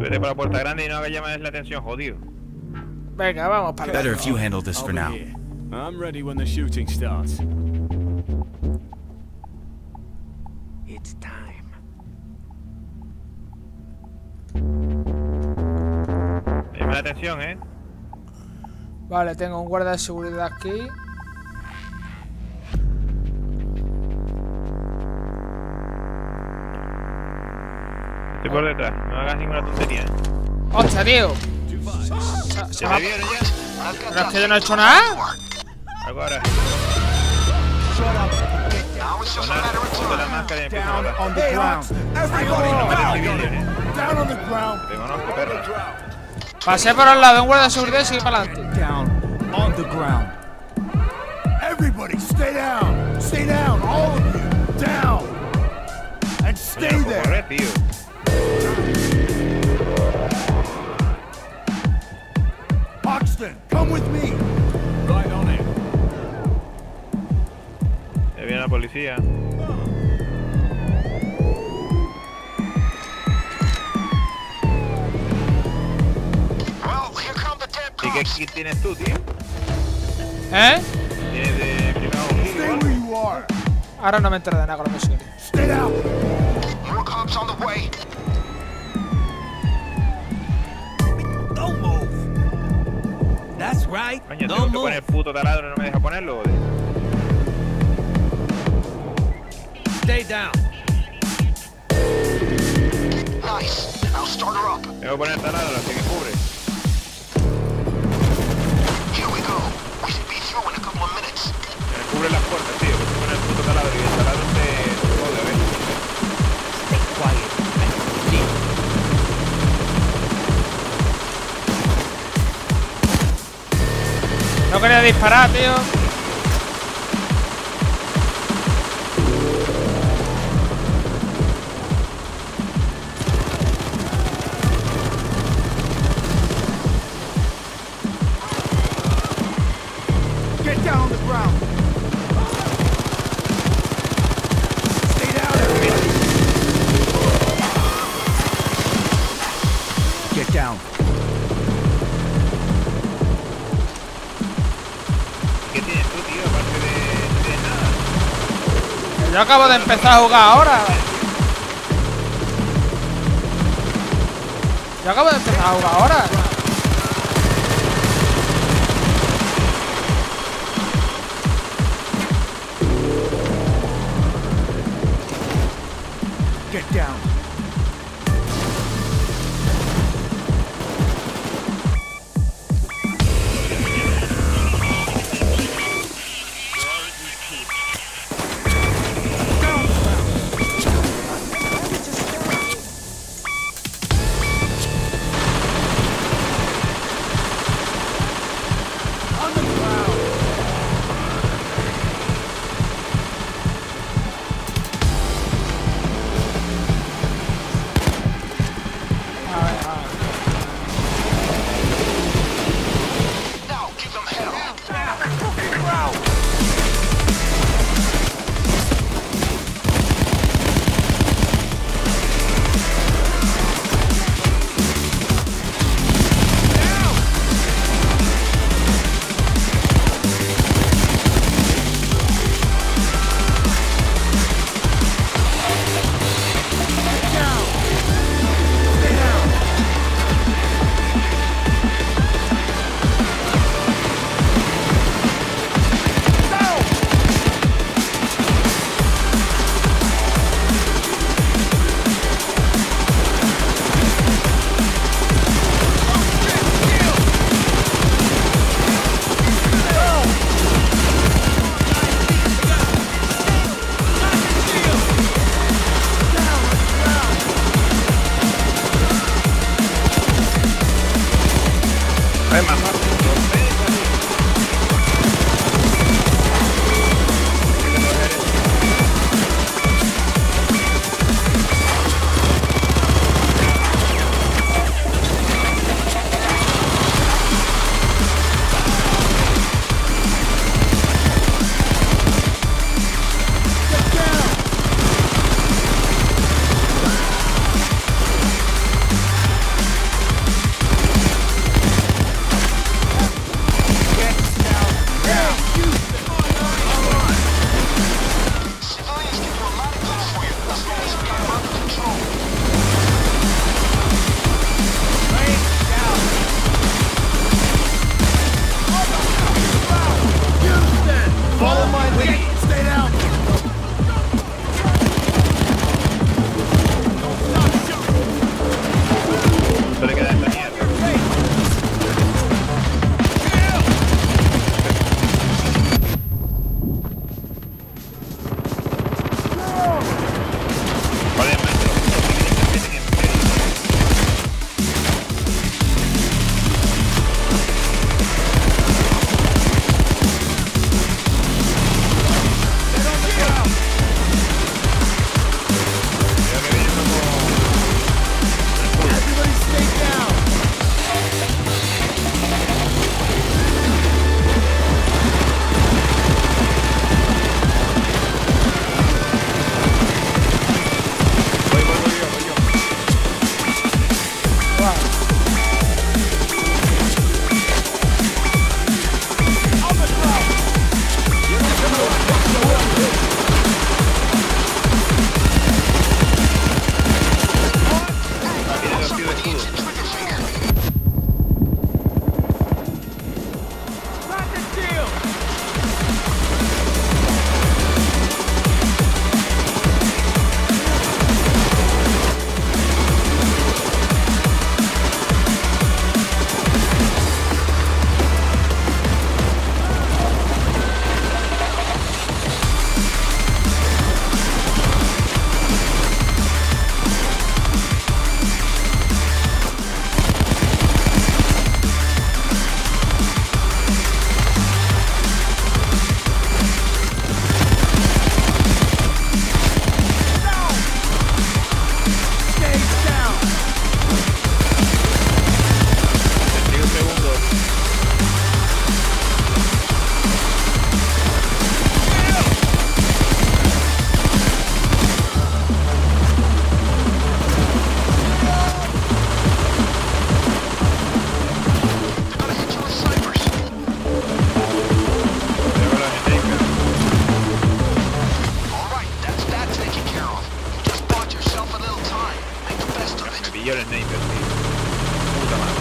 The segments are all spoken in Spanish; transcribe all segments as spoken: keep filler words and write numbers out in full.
Vete por la puerta grande y no hagas llamar la atención, jodido. Venga, vamos para Better allá. if you handle this for now. I'm ready when the shooting starts. It's time. Llama la atención, eh. Vale, tengo un guardia de seguridad aquí. Estoy por detrás, no hagas ninguna tontería, eh. ¡Hostia, tío! Se, se ¿Ya me ha- me vieron ya? ¿Pero es que yo no he hecho nada? Algo ahora. Poner ponte la máscara y empieza a Down matar. on the ground. Everybody No metes down. civilian, eh. Down on the ground. Te conozco, perra. Pasé por al lado de un guardia de seguridad y sigue para adelante. Down on the ground. Everybody stay down. Stay down. All of you. Down. And stay No puedo there. correr, tío. Hoxton, come with me. Right on it. Ya viene la policía. ¿Y qué kit tienes tú, tío? ¿Eh? ¿Tienes de primero auxilio Stay o algo? where you are. Ahora no me entero de nada con la música. Stay down. More cops on the way. Don't move. That's right. Coño, tengo Don't que poner move. el puto taladro y no me deja ponerlo, ¿o? Stay down. Nice. I'll start her up. Tengo que poner el taladro, así que cubre. Here we go. We should be through in a couple of minutes. Me cubre las puertas, tío. Que poner el puto taladro y el taladro te jode, ¿ves? Stay quiet. Leave. No quería disparar, tío. Get down on the ground. Stay down, everybody. Get down. ¿Qué tienes tú, tío? Aparte de, de nada. Yo acabo de empezar a jugar ahora. Yo acabo de empezar a jugar ahora. Get down. On the ground. Now give them hell. Es más fácil. pillado el sniper, tío. Puta madre.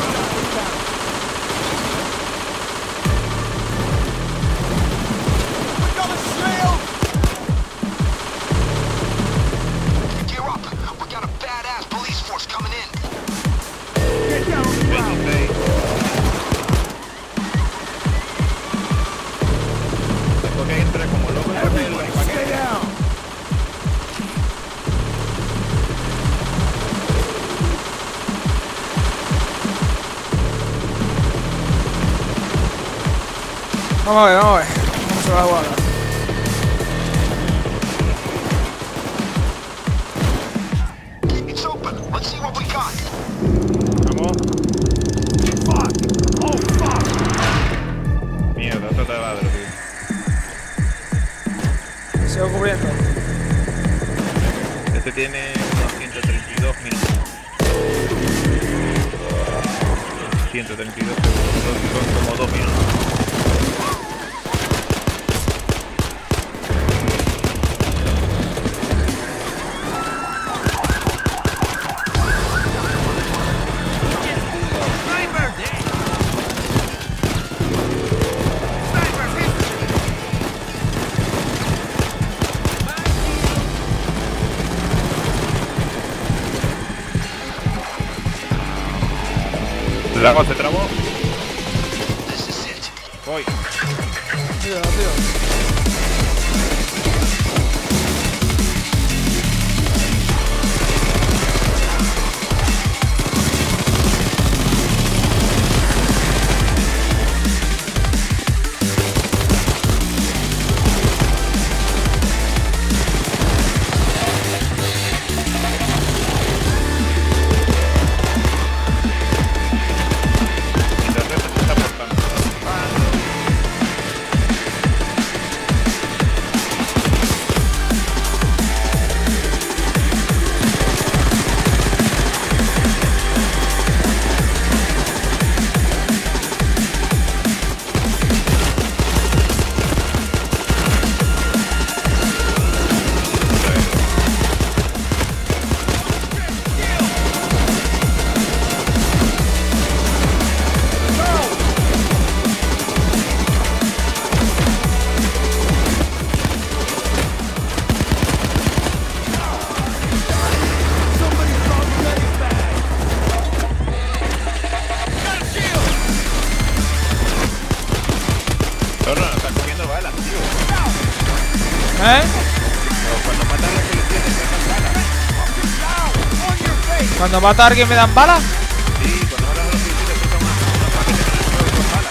Gear up. We got a badass police force coming in. veintiséis. Tengo que entrar como loco en el Everybody, stay paquete. down. Vamos a ver, vamos a ver. Vamos a ver la guarda. It's open. Let's see what we got. Vamos. Fuck. Oh, fuck. Mierda, esto te va a dar, tío. Sigo cubriendo. Este tiene unos ciento treinta y dos minutos. ciento treinta y dos segundos, son como dos minutos. Sniper! Sniper! Hit! Lago se trabó. This is it. Voy. Tío, tío. Y de repente se está portando. Zorro, no estás cogiendo balas, tío. ¿Eh? Pero cuando matan a la policía te sacan balas. Cuando mata a alguien me dan balas. Sí, cuando matan a los policías te sacan unos paquetes en el suelo con balas.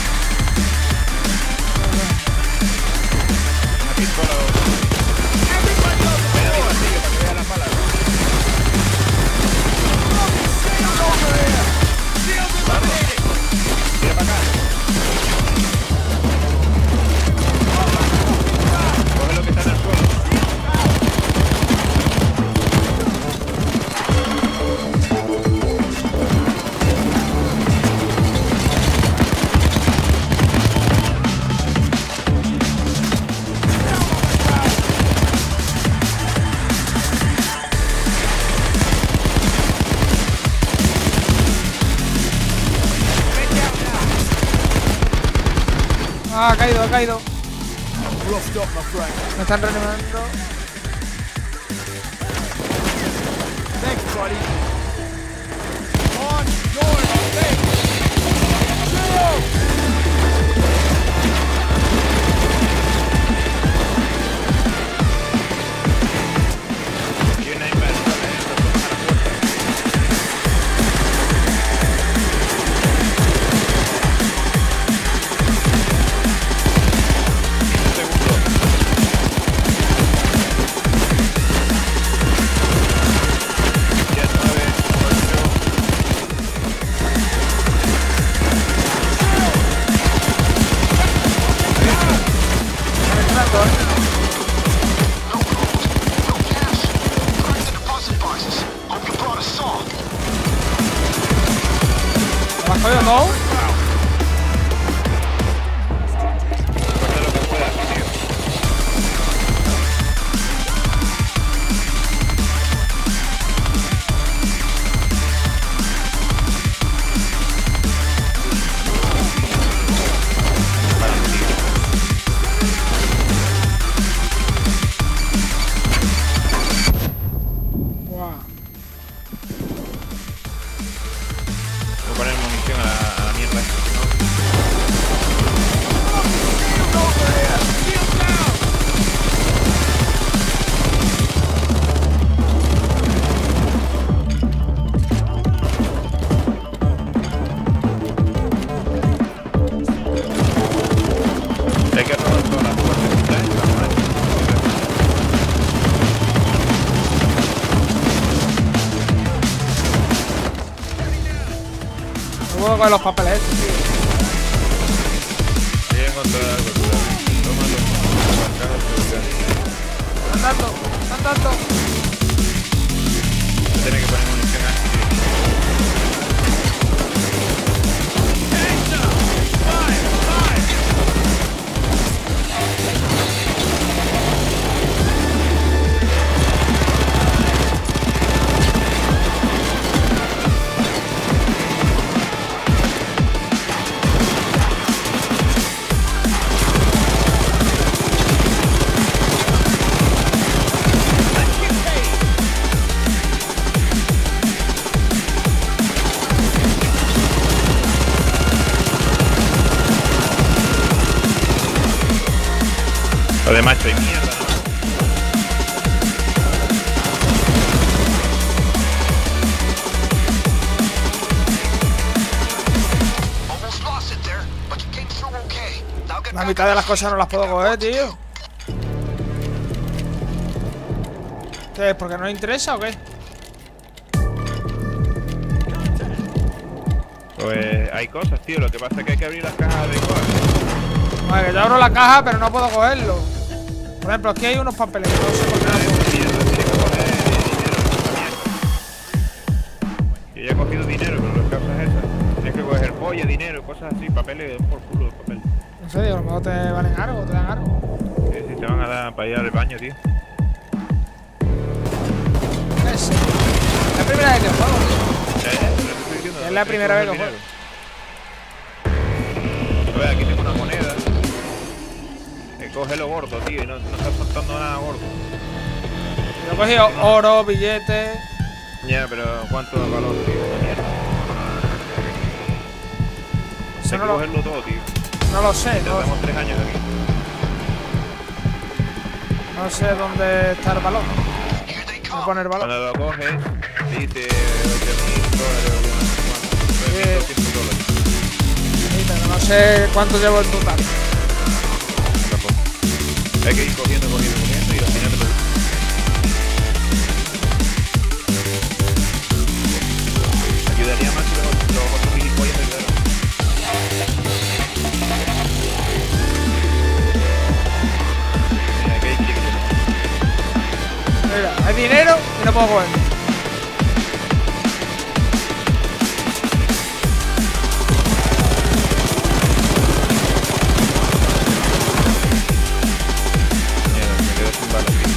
Una pistola o... Ven arriba, tío, para que veas las balas. Tira para acá. Coge lo que está en el suelo. Ah, ha caído, ha caído. Roughed up, my friend. Me están reanimando. Thanks, buddy. On your face. Y una inversión, ¿eh? Lo toman a la puerta. quince segundos. diez, nueve, ocho. Están entrando, ¿eh? No gold. No cash. Crack the deposit boxes. Hope you brought a saw. ¿Lo has cogido todo? Corta lo que puedas, tío. Guau. Voy a poner munición a la, a la mierda. Hay que robar todas las puertas. No puedo coger los papeles estos, tío. Voy a encontrar algo, cuidado. Tómalo. Están dando, están dando. Tiene que poner munición aquí. Lo de macho y mierda, ¿no? Almost lost it there, but you came through okay. Now get La back mitad on de las the cosas no las puedo coger, tío. ¿Qué es? ¿Porque no le interesa o qué? Pues hay cosas, tío. Lo que pasa es que hay que abrir las cajas de cosas. Vale, que yo abro la caja, pero no puedo cogerlo. Por ejemplo, aquí hay unos papeles. No sé por qué no puedo. Yo ya he cogido dinero, pero las cosas esas. Tienes que coger polla, dinero, cosas así, papeles, por culo de papel. No sé, tío, a lo mejor te valen algo, te dan algo. Sí, sí, te van a dar para ir al baño, tío. ¿Qué es? Es la primera vez que juego, tío. Ya, ya, te lo estoy diciendo, Es la tienes primera vez que coger dinero. A ver, aquí tengo una moneda. Eh, cógelo gordo, tío, y no, no estás soltando nada gordo. Yo he cogido oro, billetes. Ya, pero ¿cuánto de valor, tío? Una mierda. Eso Hay no que lo, cogerlo todo, tío. no lo sé, Ya no, estamos tres años aquí. no sé dónde está el valor. Here they Voy a come. poner valor. Cuando lo coges, dice ocho mil dólares o no sé cuánto. tres mil doscientos dólares. Sí, pero no sé cuánto llevo en total. Tampoco. Hay que ir cogiendo, cogiendo, cogiendo y al final te lo... Ayudaría más si los, los otros gilipollas me ayudaran. Mira, aquí hay que llegar. Mira, hay dinero y no puedo coger. Mierda, me quedo sin balas, tío.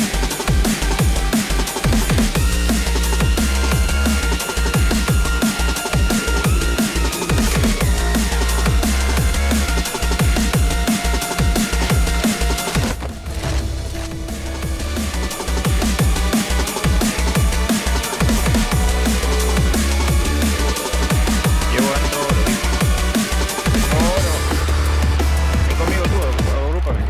Llevo dando oro, tío. Oro. Ven conmigo tú, agrúpame.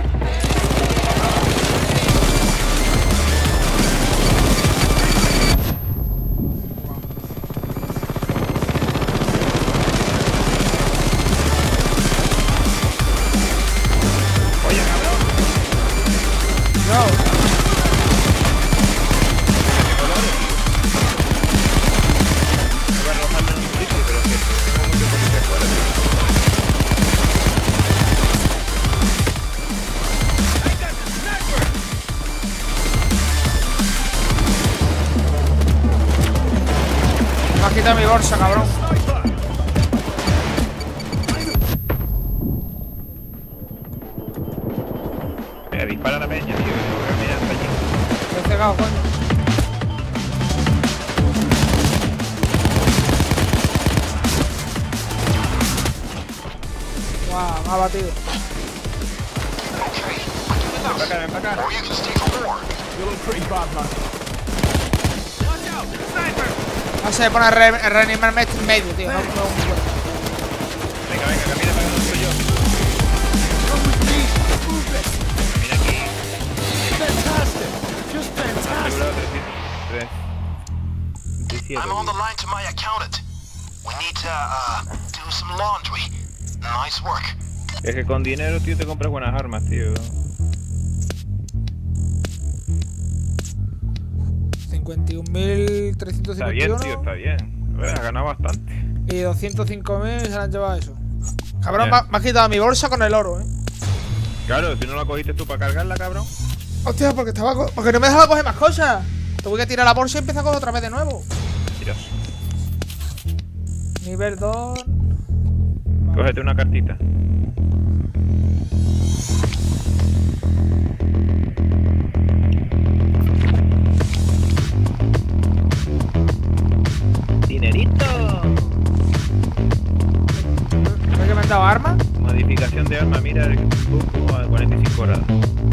Oye, cabrón. No, Tengo el oro. Voy a arrojarlo en un sitio, pero es que tengo mucho policía afuera, tío. me has quitado mi bolsa, cabrón. Me dispara la peña, tío, que tengo que mirar hasta allí. Me he cegado, coño. Guau, me ha batido. Okay, I can Ven para acá, ven para acá. or you can stay for more. You look pretty bad, man. No se pone a re a reanimarme este en medio, tío. No, no, no. Venga, venga, camina para que no soy yo. Come with me. Move it. Camina aquí. Fantastic. Just fantastic. Asegurado trescientos tres. I'm on the line to my accountant. We need to, uh, do some laundry. Nice work. Es que con dinero, tío, te compras buenas armas, tío. cincuenta y un mil trescientos Está cincuenta y uno. bien, tío, está bien. A ver, has ganado bastante. Y doscientos cinco mil se le han llevado eso. Cabrón, Ya. me ha- me has quitado mi bolsa con el oro, eh. Claro, si no la cogiste tú para cargarla, cabrón. Hostia, porque estaba co- porque no me dejaba coger más cosas. Te voy a tirar la bolsa y empezar a coger otra vez de nuevo. Mentiroso. Nivel dos. Cógete una cartita. Dinerito. ¿Sabes que me han dado armas? Modificación de arma, mira el poco a cuarenta y cinco grados.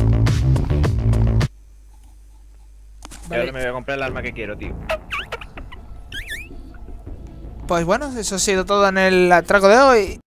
Y Vale. ahora me voy a comprar el arma que quiero, tío. Pues bueno, eso ha sido todo en el atraco de hoy.